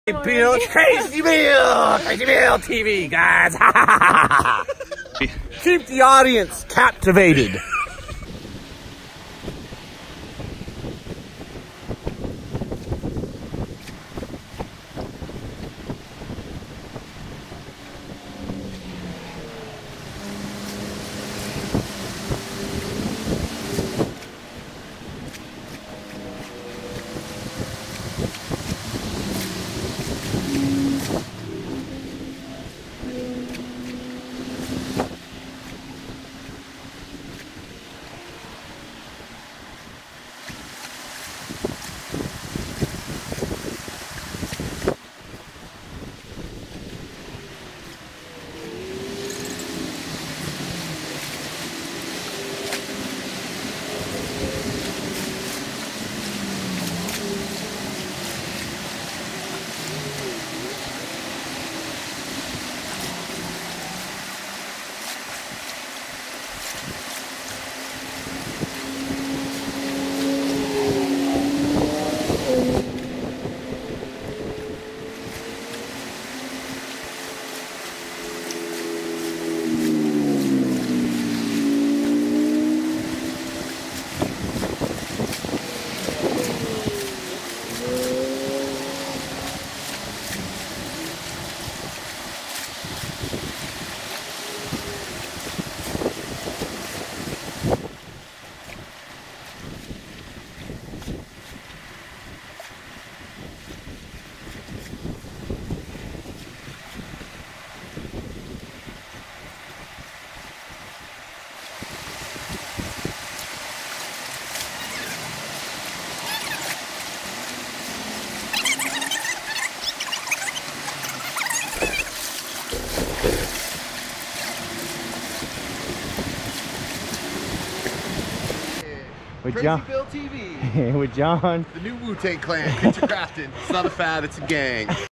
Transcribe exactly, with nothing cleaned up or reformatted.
Bill, Crazy Bill, Crazy Bill T V, guys. Keep the audience captivated. With Crazy John, Bill T V. with John. The new Wu-Tang Clan, Creature Crafting. It's not a fad, it's a gang.